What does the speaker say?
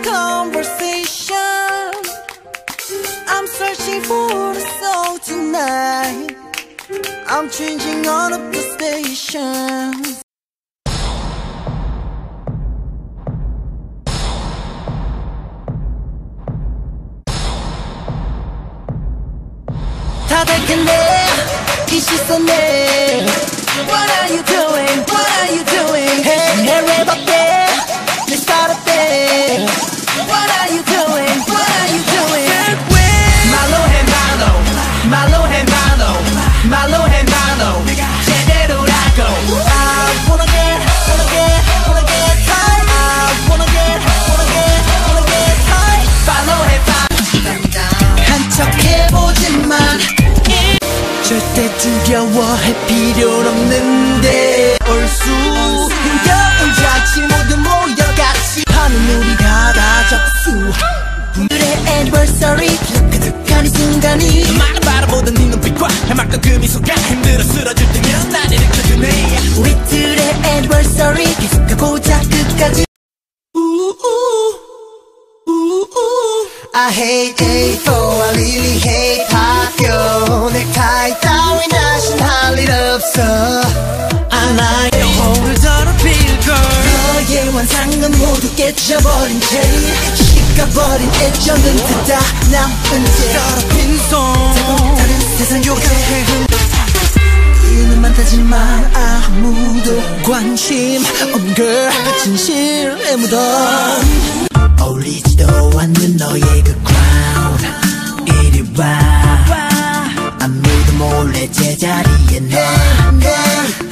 conversation. I'm searching for a song tonight. I'm changing all of the stations. 다들겠네 이 시선에. What are you doing? What are you doing? Hey, 내 랩 어때? 내 스타일 어때? What are you doing? What are you doing? 말로 해 말로, 말로 해 말로, 말로 해 말로, 제대로라고. I wanna get, wanna get, wanna get tight. I wanna get, wanna get, wanna get tight. Follow 해 follow. 한척 해보지만 절대 두려워할 필요는 없는데. 올수 흥겨운 잔치 모두 모여 같이 하는 우리가 다 접수. 오늘의 anniversary 그득한 이 순간이 많은 바라보던 네 눈빛과 해맑던 그 미소가 힘들어 쓰러질 때면 날 일으켜주네. 우리들의 anniversary 계속해보자 끝까지. I hate A4, I really hate 학교. 넥타이 따윈 다신 할 일 없어. I like 영혼을 더럽힐 걸. 너의 환상은 모두 깨져버린 채 식어버린 애정은 그다 남은 채 더럽힌 손 다른 세상 요강해. 이유는 많다지만 아무도 관심 없는 걸 진실의 무덤. 어울리지도 않는 너의 그 crown. 이리 와 아무도 몰래 제자리에 넌